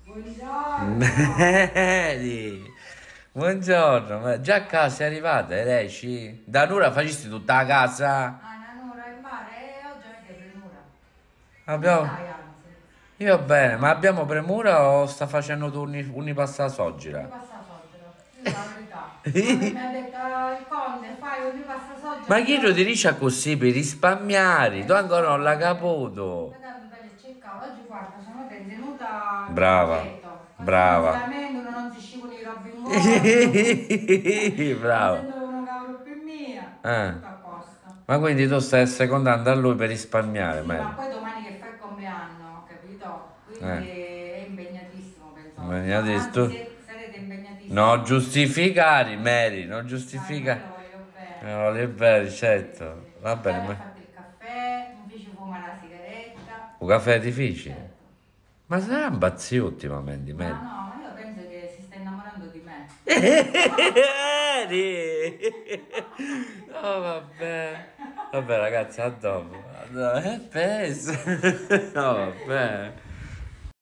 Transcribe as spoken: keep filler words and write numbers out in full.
Buongiorno. Mary, buongiorno, ma già a casa sei arrivata, eh, lei ci... Da Nura facesti tutta la casa? Ah, Nanura in mare e oggi avete premura. Come Abbiamo... stai, anzi? Io bene, ma abbiamo premura o sta facendo turni unipasta Ogni soggira? pasta soggiero. Io la verità. A me mi ha detto "Ah, il conte, fai ogni pasta Ma soggiero. chi lo dice così per risparmiare? Tu ancora non l'hai caputo. Guardate, taglio cercavo. Oggi guarda, sono tenuta col Brava, progetto. Così non si brava. lamentano, non si scivoli i robi in gola. Non Brava. sento uno cavolo più mia. Eh. Tutto a posto. Ma quindi tu stai secondando a lui per risparmiare, Sì, ma Mary? poi domani che fa il compleanno, capito? Eh. Quindi è impegnatissimo, penso. Impegnati Anzi, tu. se- sarete impegnatissimi. Non giustificare, Mary, non Dai, ma io giustifica. lo voglio bene. No, è vero, Sì, sì, certo. sì. Va Già bene, mi ha ma... fatto il caffè, mi fece fumare la sigaretta. Un caffè difficile? Certo. Ma sarà impazzito ultimamente, Ma Mary? no, ma io penso che si sta innamorando di me. Mary! No, vabbè. Vabbè, ragazzi, a dopo. A dopo. È peso. No, vabbè.